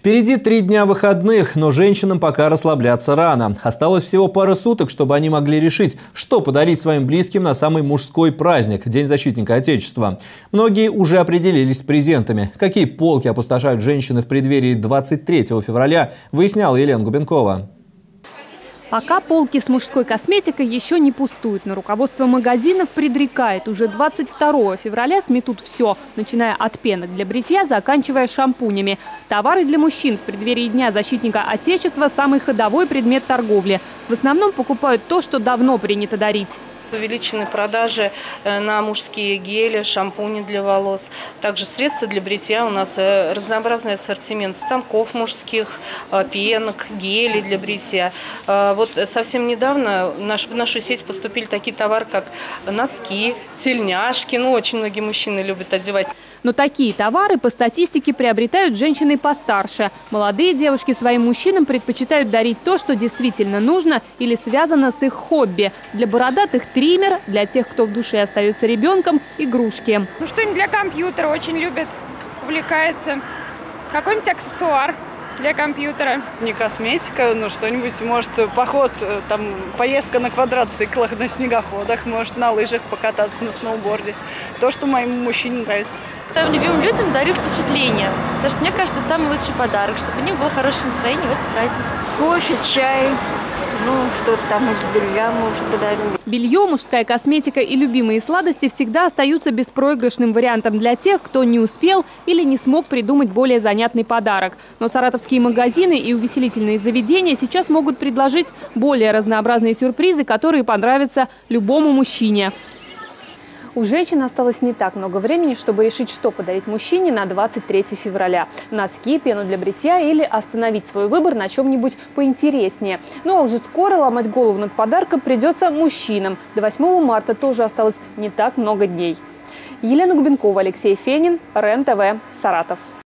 Впереди 3 дня выходных, но женщинам пока расслабляться рано. Осталось всего пара суток, чтобы они могли решить, что подарить своим близким на самый мужской праздник – День защитника Отечества. Многие уже определились с презентами. Какие полки опустошают женщины в преддверии 23 февраля, выясняла Елена Губенкова. Пока полки с мужской косметикой еще не пустуют, но руководство магазинов предрекает, уже 22 февраля сметут все, начиная от пенок для бритья, заканчивая шампунями. Товары для мужчин в преддверии Дня защитника Отечества – самый ходовой предмет торговли. В основном покупают то, что давно принято дарить. Увеличены продажи на мужские гели, шампуни для волос. Также средства для бритья. У нас разнообразный ассортимент станков мужских, пенок, гелей для бритья. Вот совсем недавно в нашу сеть поступили такие товары, как носки, тельняшки. Очень многие мужчины любят одевать. Но такие товары по статистике приобретают женщины постарше. Молодые девушки своим мужчинам предпочитают дарить то, что действительно нужно или связано с их хобби. Для бородатых триммер, для тех, кто в душе остается ребенком, игрушки. Что-нибудь для компьютера очень любят, увлекается. Какой-нибудь аксессуар для компьютера. Не косметика, но что-нибудь, может, поход, поездка на квадроциклах, на снегоходах, может, на лыжах покататься, на сноуборде. То, что моему мужчине нравится. Своим любимым людям дарю впечатления, потому что мне кажется, это самый лучший подарок, чтобы у них было хорошее настроение в этот праздник. Кофе, чай, что-то там из белья, может, подарю. Белье, мужская косметика и любимые сладости всегда остаются беспроигрышным вариантом для тех, кто не успел или не смог придумать более занятный подарок. Но саратовские магазины и увеселительные заведения сейчас могут предложить более разнообразные сюрпризы, которые понравятся любому мужчине. У женщин осталось не так много времени, чтобы решить, что подарить мужчине на 23 февраля. Носки, пену для бритья или остановить свой выбор на чем-нибудь поинтереснее. Ну а уже скоро ломать голову над подарком придется мужчинам. До 8 марта тоже осталось не так много дней. Елена Губенкова, Алексей Фенин, РЕН-ТВ, Саратов.